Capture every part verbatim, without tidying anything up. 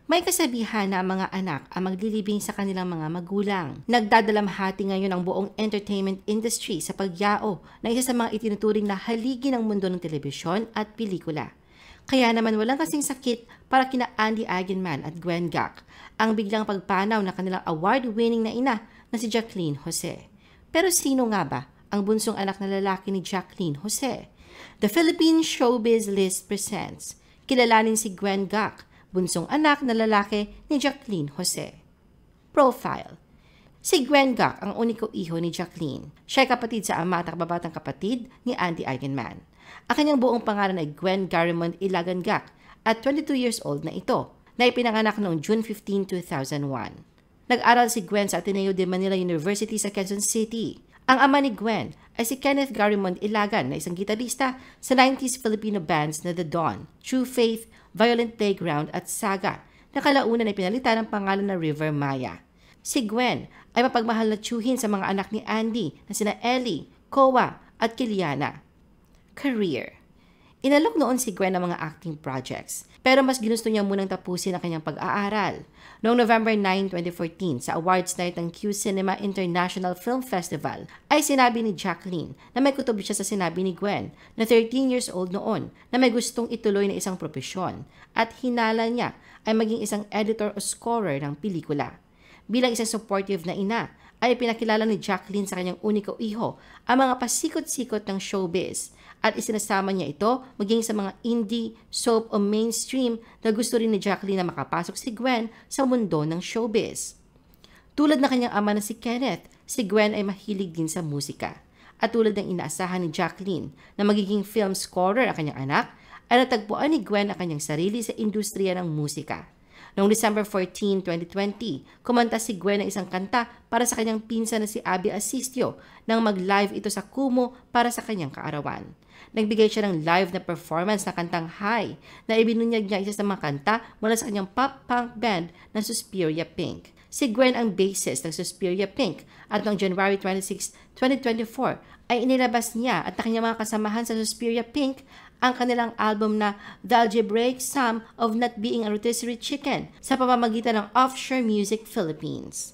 May kasabihan na ang mga anak ang maglilibing sa kanilang mga magulang. Nagdadalamhati ngayon ang buong entertainment industry sa pagyao na isa sa mga itinuturing na haligi ng mundo ng telebisyon at pelikula. Kaya naman walang kasing sakit para kina Andy Eigenman at Gwen Gak ang biglang pagpanaw na kanilang award-winning na ina na si Jacqueline Jose. Pero sino nga ba ang bunsong anak na lalaki ni Jacqueline Jose? The Philippine Showbiz List presents kilalanin si Gwen Gak, bunsong anak na lalaki ni Jacqueline Jose. Profile. Si Gwen Gak ang uniko iho ni Jacqueline. Siya ay kapatid sa ama at kababatang kapatid ni Andy Eigenman. Ang kanyang buong pangalan ay Gwen Garimond Ilagan Gak at twenty-two years old na ito, na ipinanganak noong June fifteenth, two thousand one. Nag-aral si Gwen sa Ateneo de Manila University sa Quezon City. Ang ama ni Gwen ay si Kenneth Garimond Ilagan na isang gitarista sa nineties Filipino bands na The Dawn, True Faith, Violent Playground at Saga, na kalaunan ay pinalitan ng pangalan na River Maya. Si Gwen ay mapagmahal na tiyuhin sa mga anak ni Andy na sina Ellie, Koa at Kiliana. Career. Inalok noon si Gwen ng mga acting projects, pero mas ginusto niya munang tapusin ang kanyang pag-aaral. Noong November ninth, twenty fourteen, sa awards night ng Q Cinema International Film Festival, ay sinabi ni Jacqueline na may kutob siya sa sinabi ni Gwen na thirteen years old noon na may gustong ituloy na isang propesyon at hinala niya ay maging isang editor o scorer ng pelikula. Bilang isang supportive na ina, ay pinakilala ni Jacqueline sa kanyang uniko iho ang mga pasikot-sikot ng showbiz at isinasama niya ito maging sa mga indie, soap o mainstream na gusto rin ni Jacqueline na makapasok si Gwen sa mundo ng showbiz. Tulad ng kanyang ama na si Kenneth, si Gwen ay mahilig din sa musika. At tulad ng inaasahan ni Jacqueline na magiging film scorer ang kanyang anak, ay natagpuan ni Gwen ang kanyang sarili sa industriya ng musika. Noong December fourteenth, twenty twenty, kumanta si Gwen ng isang kanta para sa kanyang pinsan na si Abby Asistio nang mag-live ito sa Kumu para sa kanyang kaarawan. Nagbigay siya ng live na performance na kantang High na ibinunyag niya isa sa mga kanta mula sa kanyang pop-punk band na Suspiria Pink. Si Gwen ang bassist ng Suspiria Pink at noong January twenty-sixth, twenty twenty-four ay inilabas niya at ang kanyang mga kasamahan sa Suspiria Pink ang kanilang album na The Algebraic Sum of Not Being a Rotisserie Chicken sa pamamagitan ng Offshore Music Philippines.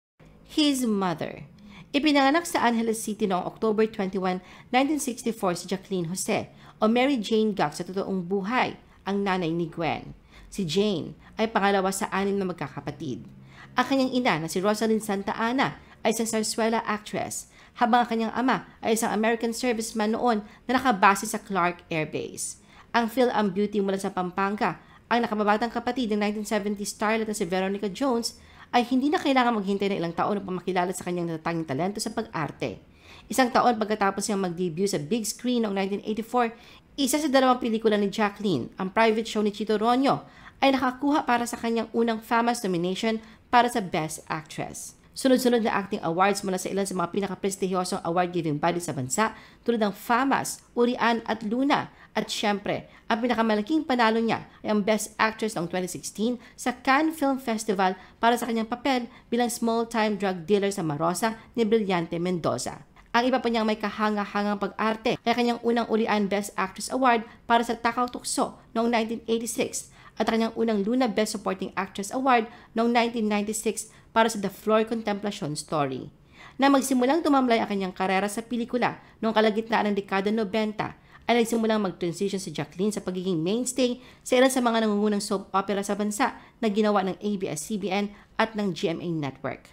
His mother. Ipinanganak sa Angeles City noong October twenty-first, nineteen sixty-four si Jacqueline Jose o Mary Jane Gak sa totoong buhay, ang nanay ni Gwen. Si Jane ay pangalawa sa anim na magkakapatid. Ang kanyang ina na si Rosalind Santa Ana ay isang zarzuela actress, habang ang kanyang ama ay isang American serviceman noon na nakabase sa Clark Air Base. Ang Phil Am Beauty mula sa Pampanga, ang nakababatang kapatid ng nineteen seventies starlet na si Veronica Jones, ay hindi na kailangan maghintay ng ilang taon upang makilala sa kanyang natatanging talento sa pag-arte. Isang taon pagkatapos niyang mag-debut sa big screen noong nineteen eighty-four, isa sa dalawang pelikula ni Jacqueline, ang private show ni Chito Ronyo, ay nakakuha para sa kanyang unang FAMAS nomination para sa Best Actress. Sunod-sunod na acting awards mula sa ilan sa mga pinaka-prestihiyosong award-giving body sa bansa tulad ng FAMAS, Urian at Luna. At syempre, ang pinakamalaking panalo niya ay ang Best Actress noong twenty sixteen sa Cannes Film Festival para sa kanyang papel bilang small-time drug dealer sa Marosa ni Brillante Mendoza. Ang iba pa niyang may kahanga-hangang pag-arte ay kanyang unang Urian Best Actress Award para sa Takaw Tukso noong nineteen eighty-six at kanyang unang Luna Best Supporting Actress Award noong nineteen ninety-six para sa The Floor Contemplation Story. Na magsimulang tumamlay ang kanyang karera sa pelikula noong kalagitnaan ng dekada ninety, ay nagsimulang mag-transition si Jacqueline sa pagiging mainstay sa ilan sa mga nangungunang soap opera sa bansa na ginawa ng A B S C B N at ng G M A Network.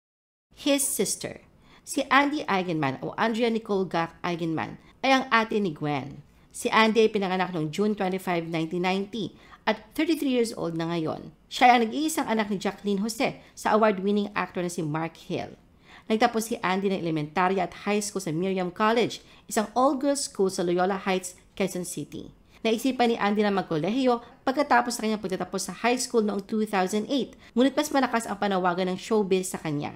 His sister. Si Andy Eigenman o Andrea Nicole Gak Eigenman ay ang ate ni Gwen. Si Andy ay pinanganak noong June twenty-fifth, nineteen ninety at thirty-three years old na ngayon. Siya ay ang nag-iisang anak ni Jacqueline Jose sa award-winning actor na si Mark Hill. Nagtapos si Andy ng elementarya at high school sa Miriam College, isang all-girls school sa Loyola Heights, Quezon City. Naisipan ni Andy na magkolehiyo pagkatapos sa kanyang pagtatapos sa high school noong two thousand eight, ngunit mas malakas ang panawagan ng showbiz sa kanya.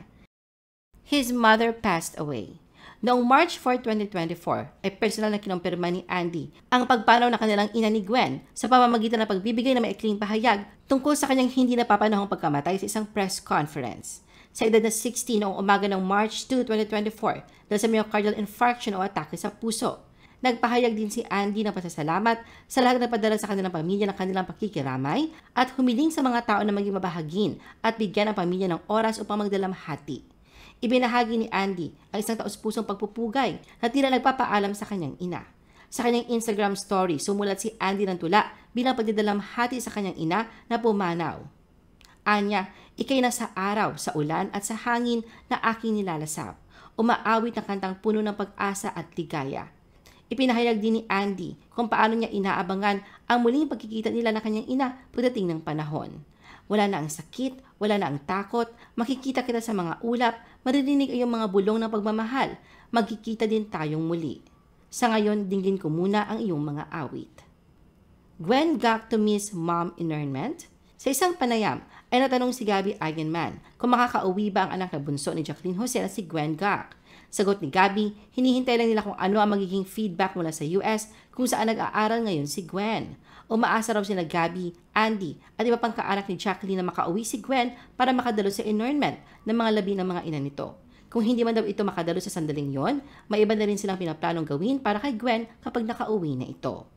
His mother passed away. Noong March fourth, twenty twenty-four, ay personal na kinumpirma ni Andy ang pagpanaw ng kanilang ina ni Gwen sa pamamagitan ng pagbibigay ng maikling pahayag tungkol sa kanyang hindi napapanahong pagkamatay sa isang press conference. Sa edad na sixteen noong umaga ng March second, twenty twenty-four dahil sa myocardial infarction o atake sa puso. Nagpahayag din si Andy ng pasasalamat sa lahat na nagpadala sa kanilang pamilya ng kanilang pakikiramay at humiling sa mga tao na maging mabahagin at bigyan ang pamilya ng oras upang magdalamhati. Ibinahagi ni Andy ang isang taos-pusong pagpupugay na tila nagpapaalam sa kanyang ina. Sa kanyang Instagram story, sumulat si Andy ng tula bilang pagdidalamhati sa kanyang ina na pumanaw. Anya, ikay na sa araw, sa ulan at sa hangin na aking nilalasap. Umaawit ng kantang puno ng pag-asa at ligaya. Ipinahayag din ni Andy kung paano niya inaabangan ang muling pagkikita nila ng kanyang ina pagdating ng panahon. Wala na ang sakit, wala na ang takot, makikita kita sa mga ulap, maririnig ay yung mga bulong ng pagmamahal, magkikita din tayong muli. Sa ngayon, dinggin ko muna ang iyong mga awit. Gwen got to miss mom internment? Sa isang panayam, ay natanong si Gabby Eigenman kung makakauwi ba ang anak na bunso ni Jacqueline Jose na si Gwen Gak. Sagot ni Gabby, hinihintay lang nila kung ano ang magiging feedback mula sa U S kung saan nag-aaral ngayon si Gwen. Umaasa raw sila Gabby, Andy at iba pang kaanak ni Jacqueline na makauwi si Gwen para makadalo sa internment ng mga labi ng mga ina nito. Kung hindi man daw ito makadalo sa sandaling yon, may iba na rin silang pinaplanong gawin para kay Gwen kapag nakauwi na ito.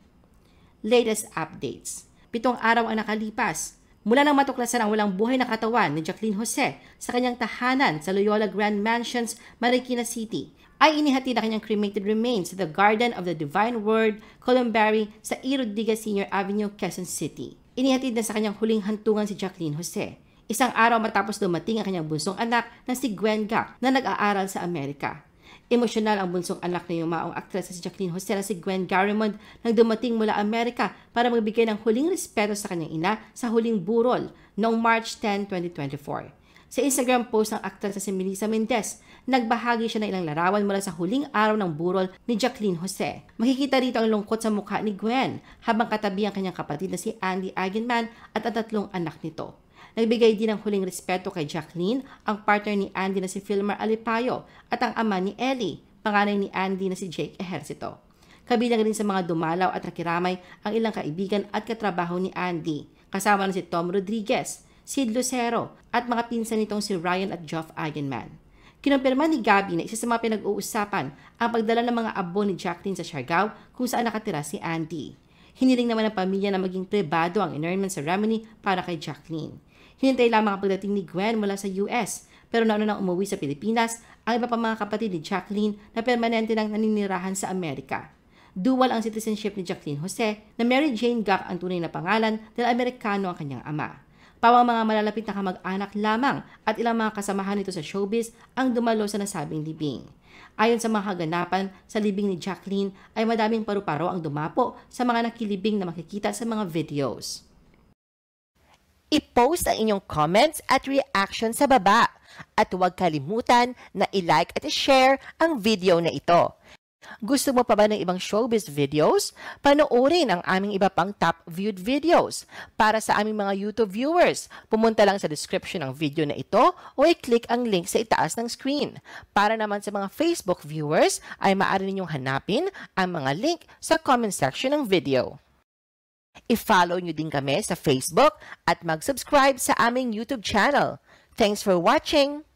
Latest updates. Pitong araw ang nakalipas. Mula nang matuklasan ang walang buhay na katawan ni Jacqueline Jose sa kanyang tahanan sa Loyola Grand Mansions, Marikina City, ay inihatid na kanyang cremated remains sa the Garden of the Divine Word, Columbary sa E. Rodriguez Senior Avenue, Quezon City. Inihatid na sa kanyang huling hantungan si Jacqueline Jose. Isang araw matapos dumating ang kanyang bunsong anak na si Gwen Gak na nag-aaral sa Amerika. Emosyonal ang bunsong anak na yumaong aktres na si Jacqueline Jose na si Gwen Garimond nang dumating mula Amerika para magbigay ng huling respeto sa kanyang ina sa huling burol noong March tenth, twenty twenty-four. Sa Instagram post ng aktres na si Melissa Mendez, nagbahagi siya ng ilang larawan mula sa huling araw ng burol ni Jacqueline Jose. Makikita rito ang lungkot sa mukha ni Gwen habang katabi ang kanyang kapatid na si Andy Eigenman at ang tatlong anak nito. Nagbigay din ng huling respeto kay Jacqueline, ang partner ni Andy na si Filmer Alipayo at ang ama ni Ellie, panganay ni Andy na si Jake Ejercito. Kabilang rin sa mga dumalaw at nakiramay ang ilang kaibigan at katrabaho ni Andy, kasama na si Tom Rodriguez, Sid Lucero at mga pinsan nitong si Ryan at Geoff Eigenman. Kinumpirma ni Gabby na isa sa mga pinag-uusapan ang pagdala ng mga abo ni Jacqueline sa Siargao kung saan nakatira si Andy. Hiniling naman ng pamilya na maging pribado ang interment ceremony para kay Jacqueline. Hinintay lamang ang pagdating ni Gwen mula sa U S, pero nauna nang umuwi sa Pilipinas ang iba pa mga kapatid ni Jacqueline na permanente nang naninirahan sa Amerika. Dual ang citizenship ni Jacqueline Jose na Mary Jane Gak ang tunay na pangalan dahil Amerikano ang kanyang ama. Pawang mga malalapit na kamag-anak lamang at ilang mga kasamahan nito sa showbiz ang dumalo sa nasabing libing. Ayon sa mga kaganapan sa libing ni Jacqueline ay madaming paru-paro ang dumapo sa mga nakilibing na makikita sa mga videos. I-post ang inyong comments at reaction sa baba at huwag kalimutan na i-like at i-share ang video na ito. Gusto mo pa ba ng ibang showbiz videos? Panoorin ang aming iba pang top viewed videos. Para sa aming mga YouTube viewers, pumunta lang sa description ng video na ito o i-click ang link sa itaas ng screen. Para naman sa mga Facebook viewers, ay maaari ninyong hanapin ang mga link sa comment section ng video. I-follow nyo din kami sa Facebook at mag-subscribe sa aming YouTube channel. Thanks for watching!